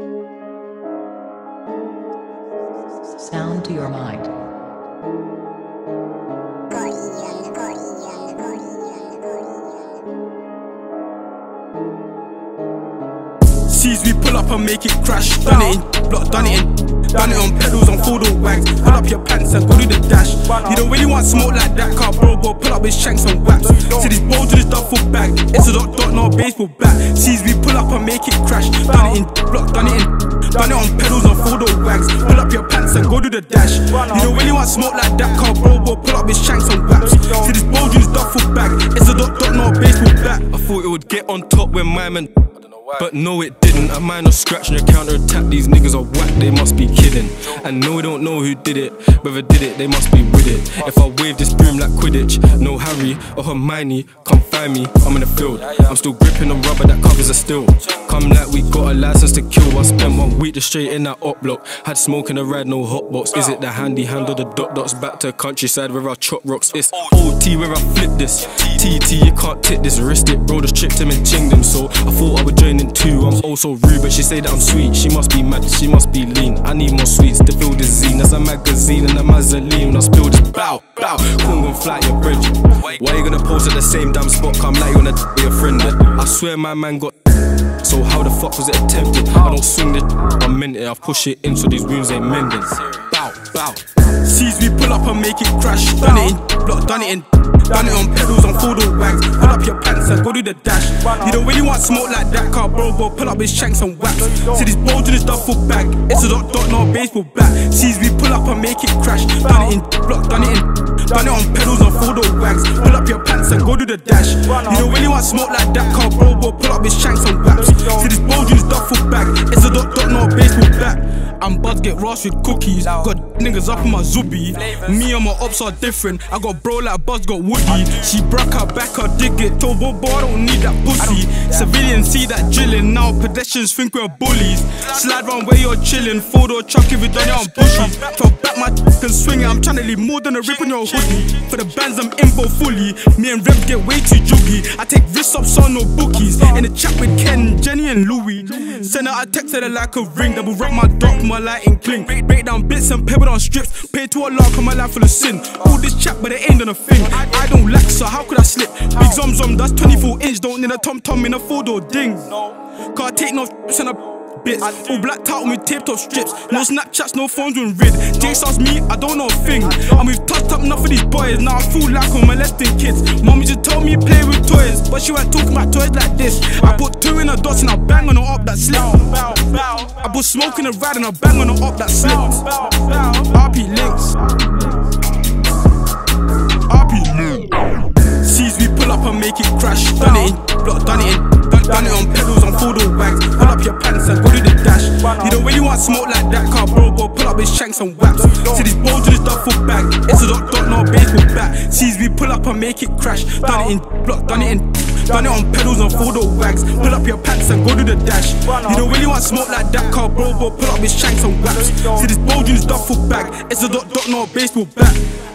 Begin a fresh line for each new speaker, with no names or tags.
Sound to your mind.
Sees we pull up and make it crash. Done it in block, done it on pedals on four-door wags. Pull up your pants and go do the dash. You don't really want smoke like that car, bro. Pull up his shanks and whaps. See this bulge in his duffel bag. It's a dot, no baseball bat. Sees we pull up and make it crash. Done it in block, done it on pedals on four-door wags. Pull up your pants and go do the dash. You don't really want smoke like that car, bro. Pull up his shanks and whaps. See this bulge in his duffel bag. It's a dot, no baseball bat. I thought it would get on top when my man, but no it didn't. A minor scratch and a counter attack. These niggas are whack, they must be kidding. And no, we don't know who did it. Whoever did it, they must be with it. If I wave this broom like Quidditch, no Harry or Hermione, come find me, I'm in the field. I'm still gripping on rubber that covers a still. Come like we got a license to kill. I spent 1 week just straight in that op block. Had smoke in the ride, no hot box. Is it the handy hand or the dots? Back to countryside where I chop rocks. It's OT where I flip this. TT, you can't tip this. Wrist it, bro, just tripped him and chinged him. So I thought I would join in too. I'm also rude, but she say that I'm sweet. She must be mad, she must be lean. I need more sweets to fill this zine. There's a magazine and a mazzoline. When I spill this bow, couldn't go fly your bridge. Why you gonna post at the same damn spot? Come like you wanna be a friend. I swear my man got. So how the fuck was it attempted? I don't swing this, I meant it. I push it in so these wounds ain't mending. Bow. Sees we pull up and make it crash. Done it in block, done it on pedals on four-door wags. Pull up your pants and go do the dash. You don't really want smoke like that car, bro. Pull up his shanks and whaps. See this bulge in his duffel bag. It's a dot, no baseball bat. Sees we pull up and make it crash. Done it in block, done it on pedals on four-door wags. Pull up your pants and go do the dash. You don't really want smoke like that car, bro. Pull up his shanks and whaps. See this bulge in his duffel bag. It's a dot, no baseball bat. I'm about to get Ross with cookies. Got niggas up in my zubi. Me and my ops are different. I got bro like Buzz got Woody. She broke her back, I dig it. Told boy, I don't need that pussy. Civilians see that drilling. Now pedestrians think we're bullies. Slide round where you're chilling. Four-door truck if you done it on bushy. Throw back my and swing it. I'm trying to leave more than a rip on your hoodie. For the bands I'm info fully. Me and Rev get way too juggy. I take risks up, so no bookies. In the chat with Ken, Jenny and Louie. Send her a text at her like a ring. Double rock my dog, my lighting clink. Break down bits and pebble on strips. Pay to a lark on my life full of sin. All this chat but it ain't done a thing. I don't lack, so how could I slip? Big zom, that's 24-inch. Don't need a tom-tom in a four-door ding. Can't take no and a bits. All blacked out with taped up strips. No Snapchats, no phones with rid. J-Stars me, I don't know a thing. And we've touched up enough of these boys. Now I feel like I'm molesting kids. Mommy just told me play with toys, but she weren't talking about toys like this. I put 2 in a dot and I bang on the up that slipped. I put smoke in a ride and I bang on the up that slipped. RP links. Sees we pull up and make it crash. Done it in block, done it on pedals on four-door wags. Pull up your pants and go do the dash. You don't really want smoke like that car, bro. Pull up his shanks and whaps. See this bulge in his duffel bag. It's a dot, no baseball bat. Sees we pull up and make it crash. Done it in block, done it on pedals on four-door wags. Pull up your pants and go do the dash. You don't really want smoke like that car, bro. Pull up his shanks and whaps. See this bulge in his duffel bag. It's a dot, no baseball bat.